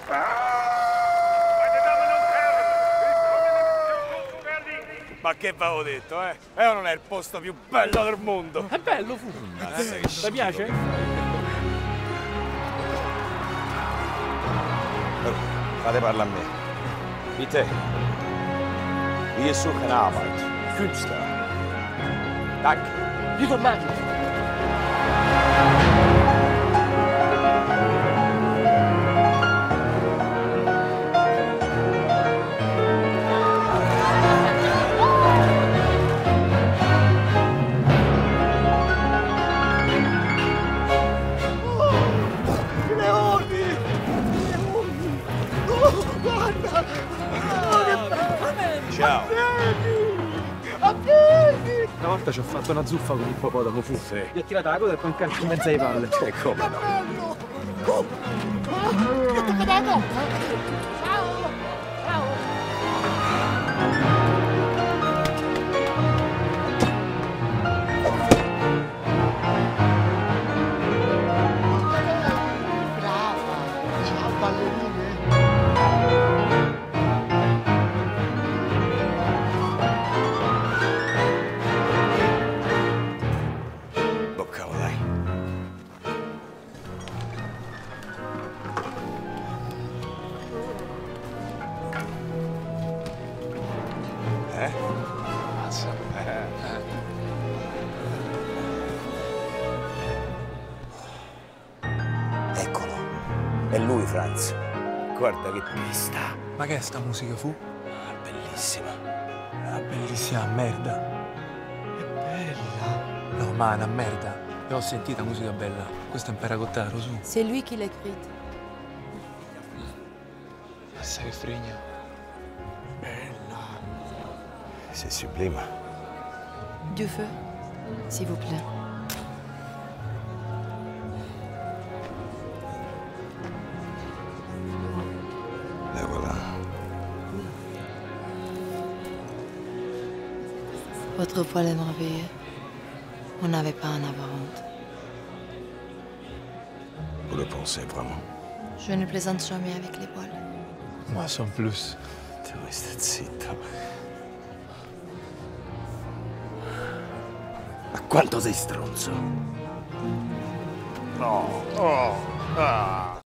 Ma che avevo detto, eh? Non è il posto più bello del mondo. È bello, fu. Ti piace? Fate parla a me. Wie te. Wie suchen Arbeit. Künstler. Danke. Io tornato. Ciao. Una volta ci ho fatto una zuffa con l'ippopotamo, fu. Sì. Gli ho tirato la coda e poi un calcio in mezzo ai palle. E come no? Boccavo, dai. Mazza. Eccolo. È lui, Franz. Guarda che pista. Ma che è sta musica, fu? Bellissima. Ah, bellissima merda. È bella. No, ma è una merda. Io ho sentita musica bella. Questo è un peragottaro, su. C'est lui qui l'a écrite. Massa che fregna. C'est sublime. Du feu, s'il vous plaît. Et voilà. Votre poil est merveilleux. On n'avait pas à en avoir honte. Vous le pensez vraiment? Je ne plaisante jamais avec les poils. Ma son plus. Tu resti zitto. Ma quanto sei stronzo? No. Oh. Ah.